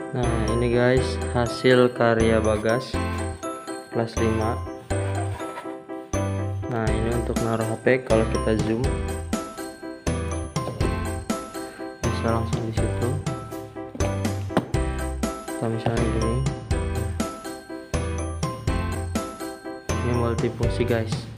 Nah ini guys hasil karya Bagas kelas 5. Nah ini untuk naruh HP, kalau kita zoom bisa langsung di situ. Atau misalnya gini, ini multifungsi guys.